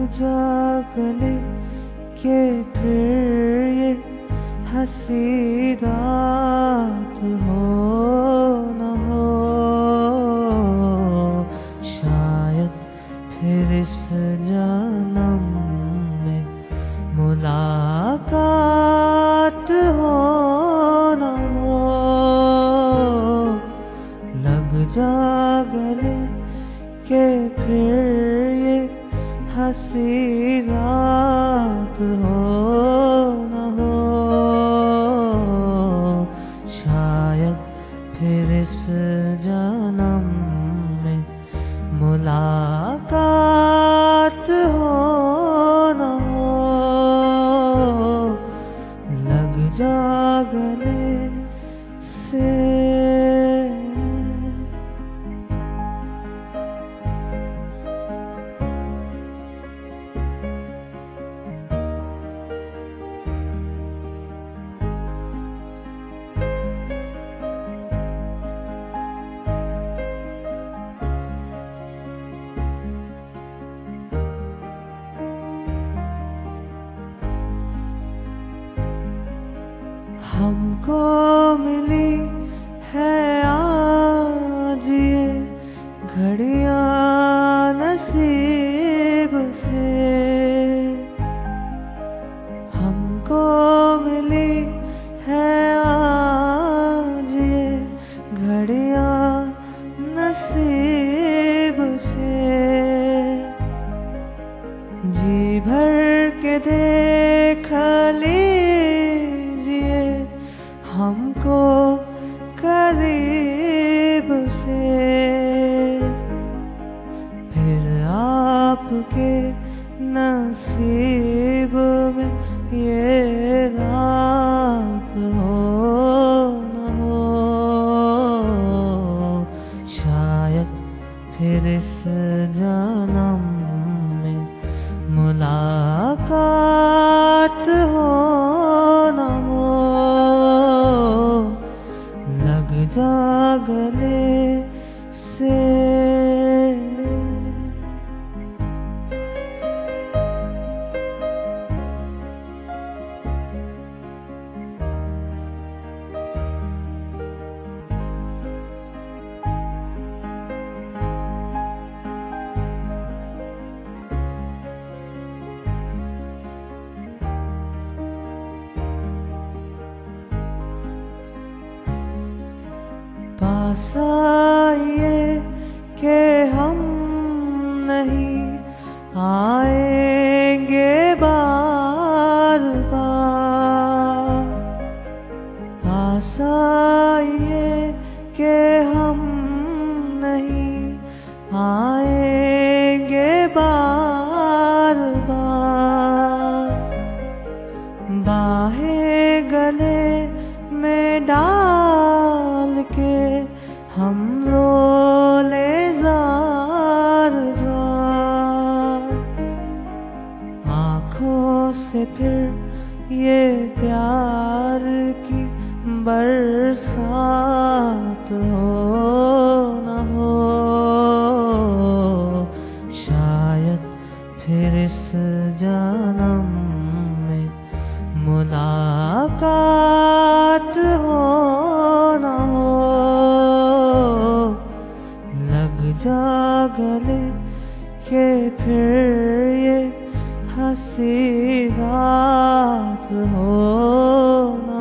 जा गले के फिर ये हंसी रात हो न हो। शायद फिर इस जन्म में मुलाकात हो न हो। लग जा गले के फिर ये हंसी रात हो न हो। शायद फिर इस जन्म में मुलाकात हो न हो। लग जा गले से। हमको मिली है आज ये घड़ियां नसीब से। हमको मिली है आज ये घड़ियां नसीब से। जी भर के देख लीजिए हमको करीब से। फिर आपके नसीब में ये रात हो न हो। शायद फिर इस जन्म में मुलाकात हो न हो। लग जा गले से। पास आइए कि हम नहीं आएंगे बार बार। पास आइए कि हम नहीं आएंगे बार बार। बाहें गले में डाल के हम रोले जार जार। आँखों से फिर ये प्यार की बरसात हो न हो। शायद फिर इस जन्म में मुलाकात हो न हो। लग जा गले के फिर ये हंसी रात हो न